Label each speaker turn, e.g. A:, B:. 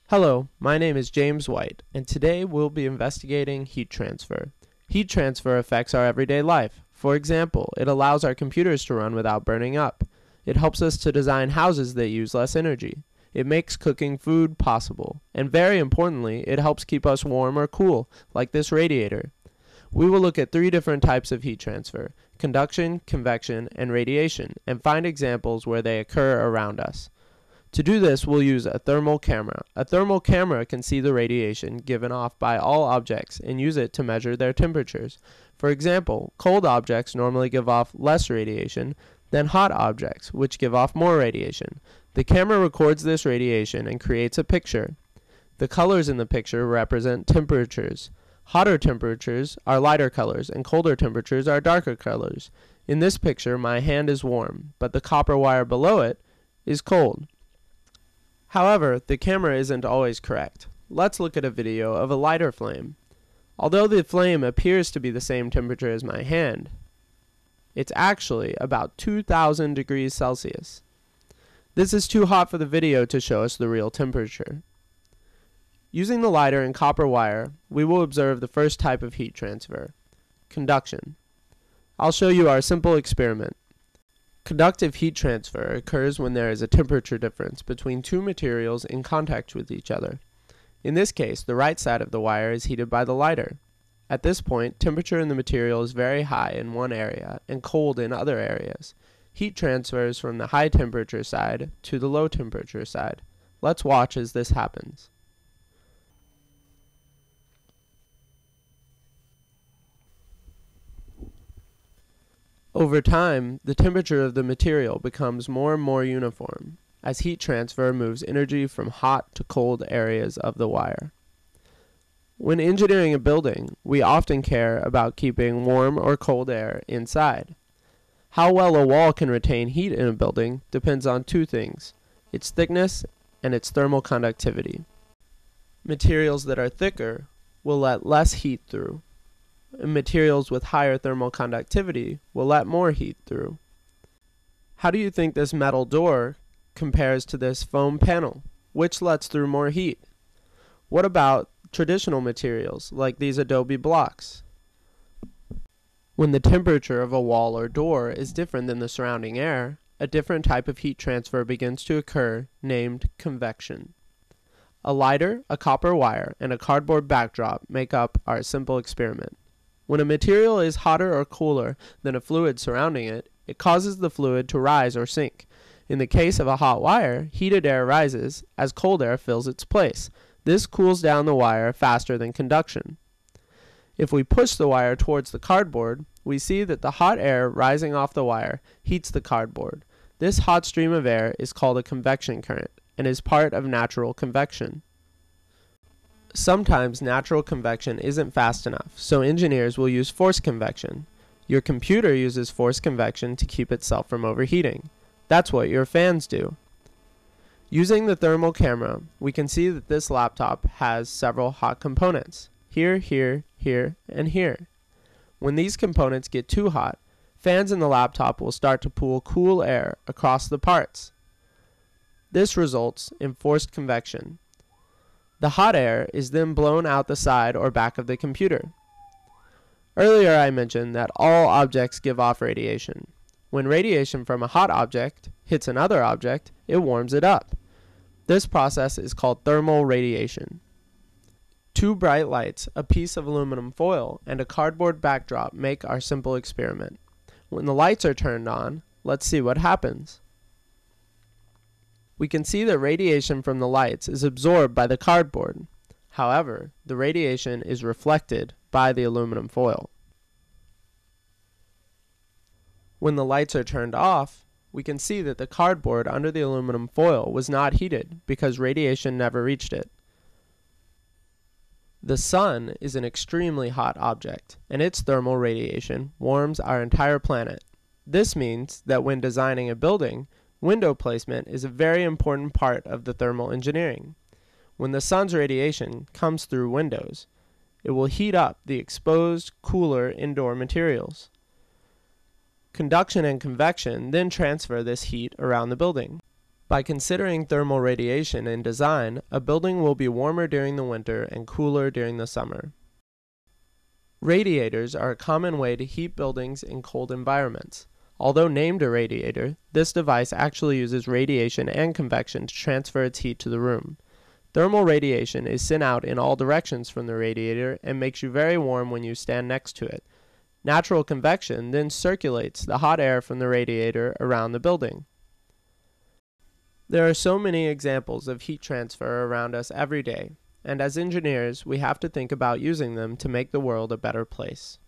A: Hello, my name is James White, and today we'll be investigating heat transfer. Heat transfer affects our everyday life. For example, it allows our computers to run without burning up. It helps us to design houses that use less energy. It makes cooking food possible. And very importantly, it helps keep us warm or cool, like this radiator. We will look at three different types of heat transfer: conduction, convection, and radiation, and find examples where they occur around us. To do this, we'll use a thermal camera. A thermal camera can see the radiation given off by all objects and use it to measure their temperatures. For example, cold objects normally give off less radiation than hot objects, which give off more radiation. The camera records this radiation and creates a picture. The colors in the picture represent temperatures. Hotter temperatures are lighter colors and colder temperatures are darker colors. In this picture, my hand is warm, but the copper wire below it is cold. However, the camera isn't always correct. Let's look at a video of a lighter flame. Although the flame appears to be the same temperature as my hand, it's actually about 2000 degrees Celsius. This is too hot for the video to show us the real temperature. Using the lighter and copper wire, we will observe the first type of heat transfer: conduction. I'll show you our simple experiment. Conductive heat transfer occurs when there is a temperature difference between two materials in contact with each other. In this case, the right side of the wire is heated by the lighter. At this point, temperature in the material is very high in one area and cold in other areas. Heat transfers from the high temperature side to the low temperature side. Let's watch as this happens. Over time, the temperature of the material becomes more and more uniform as heat transfer moves energy from hot to cold areas of the wire. When engineering a building, we often care about keeping warm or cold air inside. How well a wall can retain heat in a building depends on two things: its thickness and its thermal conductivity. Materials that are thicker will let less heat through, and materials with higher thermal conductivity will let more heat through. How do you think this metal door compares to this foam panel? Which lets through more heat? What about traditional materials like these adobe blocks? When the temperature of a wall or door is different than the surrounding air, a different type of heat transfer begins to occur, named convection. A lighter, a copper wire, and a cardboard backdrop make up our simple experiment. When a material is hotter or cooler than a fluid surrounding it, it causes the fluid to rise or sink. In the case of a hot wire, heated air rises as cold air fills its place. This cools down the wire faster than conduction. If we push the wire towards the cardboard, we see that the hot air rising off the wire heats the cardboard. This hot stream of air is called a convection current and is part of natural convection. Sometimes natural convection isn't fast enough, so engineers will use forced convection. Your computer uses forced convection to keep itself from overheating. That's what your fans do. Using the thermal camera, we can see that this laptop has several hot components: here, here, here, and here. When these components get too hot, fans in the laptop will start to pull cool air across the parts. This results in forced convection. The hot air is then blown out the side or back of the computer. Earlier I mentioned that all objects give off radiation. When radiation from a hot object hits another object, it warms it up. This process is called thermal radiation. Two bright lights, a piece of aluminum foil, and a cardboard backdrop make our simple experiment. When the lights are turned on, let's see what happens. We can see that radiation from the lights is absorbed by the cardboard. However, the radiation is reflected by the aluminum foil. When the lights are turned off, we can see that the cardboard under the aluminum foil was not heated because radiation never reached it. The sun is an extremely hot object, and its thermal radiation warms our entire planet. This means that when designing a building, window placement is a very important part of the thermal engineering. When the sun's radiation comes through windows, it will heat up the exposed, cooler indoor materials. Conduction and convection then transfer this heat around the building. By considering thermal radiation in design, a building will be warmer during the winter and cooler during the summer. Radiators are a common way to heat buildings in cold environments. Although named a radiator, this device actually uses radiation and convection to transfer its heat to the room. Thermal radiation is sent out in all directions from the radiator and makes you very warm when you stand next to it. Natural convection then circulates the hot air from the radiator around the building. There are so many examples of heat transfer around us every day, and as engineers, we have to think about using them to make the world a better place.